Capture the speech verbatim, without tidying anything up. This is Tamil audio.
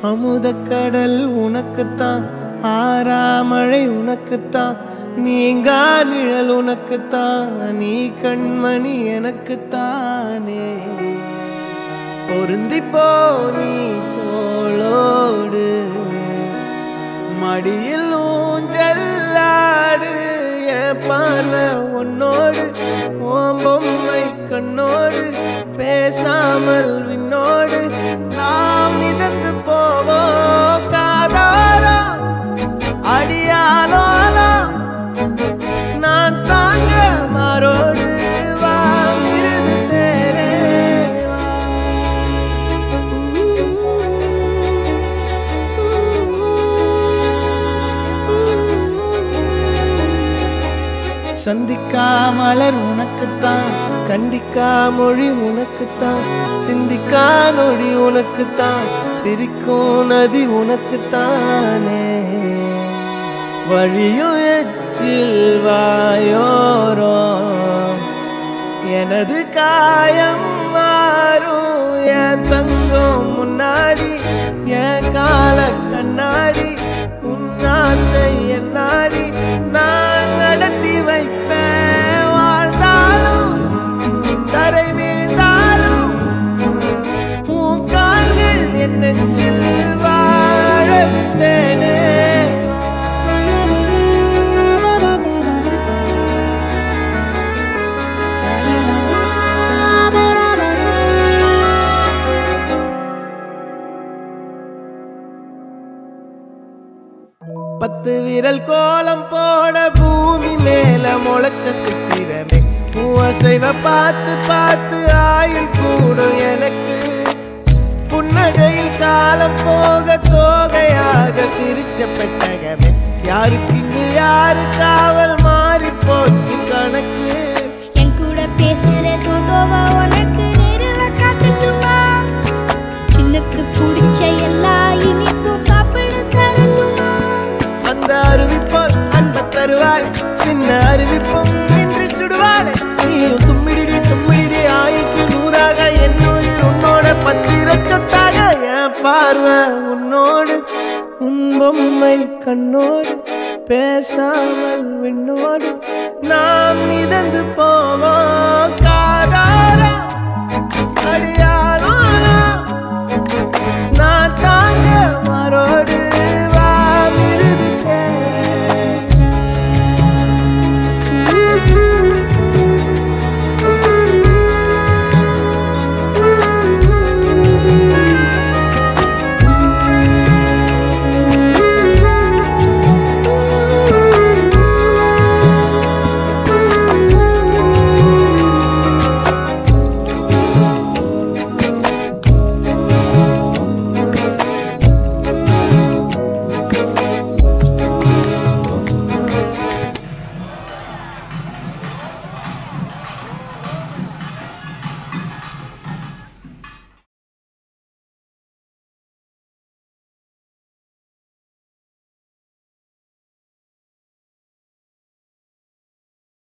அமுதக்கடல் உனக்குத்தான், ஆறாமழை உனக்குத்தான், நீங்கா நிழல் உனக்குத்தான், நீ கண்மணி எனக்குத்தானே. பொருந்திப்போ நீ தோளோடு, மடியில் ஊஞ்சல்லாடு, என் பார்வை உன்னோடு, ஓம் பொம்மை கண்ணோடு, பேசாமல் விண்ணோடு நாம் மிதந்து போவோம் காதாரா அடியாலோலா, நான் தாங்க மாறோடு வா மிருது தேரே வா. சந்திக்கா மலர் உனக்குத்தான், கண்டிக்கா மொழி உனக்குத்தான், சிந்திக்கா நொடி உனக்குத்தான், சிரிக்கும் நதி உனக்குத்தானே. வழியும் எச்சில் வாயோரோ எனது காயம் மாறும், என் தங்கம் முன்னாடி என் கால கண்ணாடி, உன் ஆசை என்னாடி நான் நடத்தி வைப்பேன். வாழ்ந்தாலும் தரை வீழ்ந்தாலும் உன் கால்கள் என் நெஞ்சில் வாழ விட்டேனே. பத்து விரல் கோலம் போட பூமி மேல முளைச்ச சித்திரமே, மூவசைவ பார்த்து பார்த்து ஆயுள் கூடும் எனக்கு. புன்னகையில் காலம் போக தோகையாக சிரிச்ச பெட்டகமே, யாருக்கு இங்கு யாரு காவல் மாறி போச்சு கணக்கு. என் கூட பேசுற தோதோவா உனக்கு நேரில காட்டட்டுமா, சின்னக்கு பிடிச்ச எல்லா இனிப்பும் சாப்பிட தரட்டுமா. அந்த அறிவிப்போல் அன்ப தருவாளே, சின்ன அறிவிப்பும் இன்று சுடுவாளே. நீயும் தும்மிடி தும்மிடி ஆயுசு நூறாக, என் உயிர் உன்னோட பத்திர சொத்தாக. என் பார்வை உன்னோடு, உன் பொம்மை கண்ணோடு, பேசாமல் விண்ணோடு நாம் மிதந்து போவோம் காதாரா